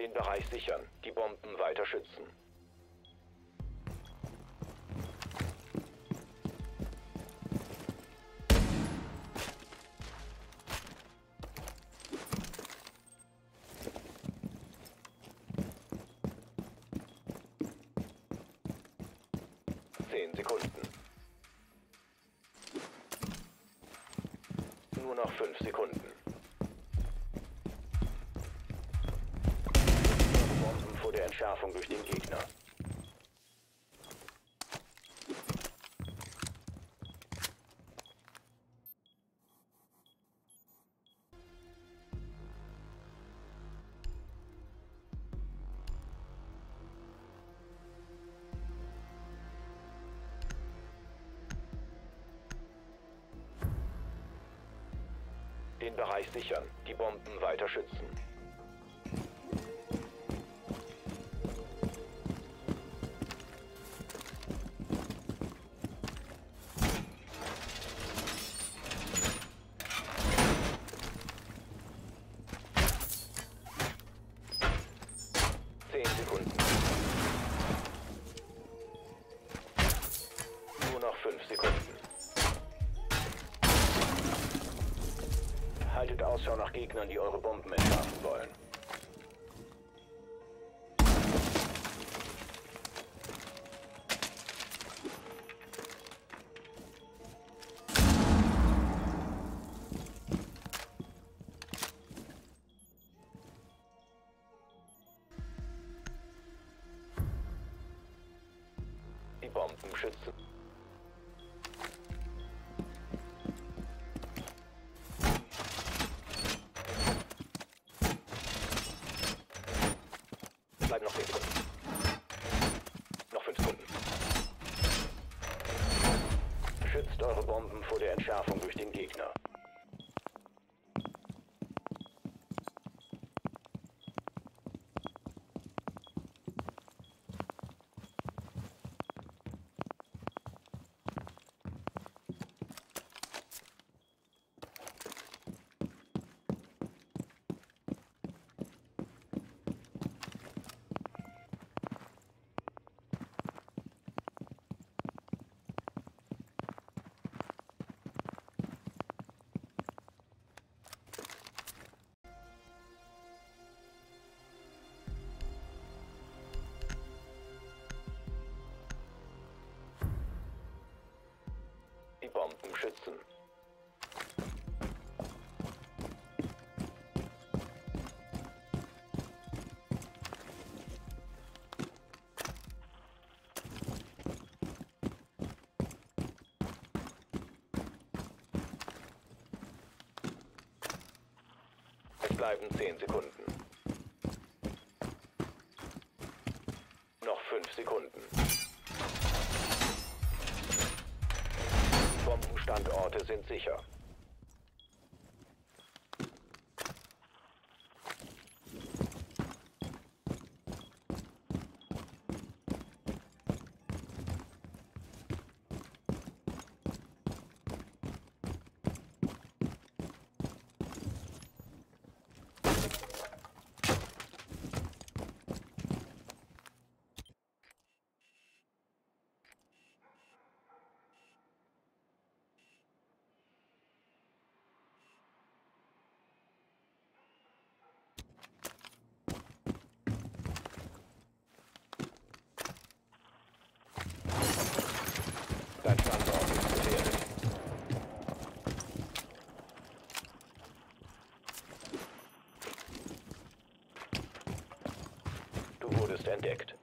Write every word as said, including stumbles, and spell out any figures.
Den Bereich sichern. Die Bomben weiter schützen. Zehn Sekunden. Nur noch fünf Sekunden. Bomben vor der Entschärfung durch den Gegner. Den Bereich sichern. Die Bomben weiter schützen. Zehn Sekunden. Nur noch fünf Sekunden. Haltet Ausschau nach Gegnern, die eure Bomben entschärfen wollen. Die Bomben schützen. Bleiben noch zehn Sekunden. Noch fünf Sekunden. Schützt eure Bomben vor der Entschärfung durch den Gegner. Die Bomben schützen. Es bleiben zehn Sekunden. Noch fünf Sekunden. Bombenstandorte sind sicher. Dein Standort ist gefährdet. Du wurdest entdeckt.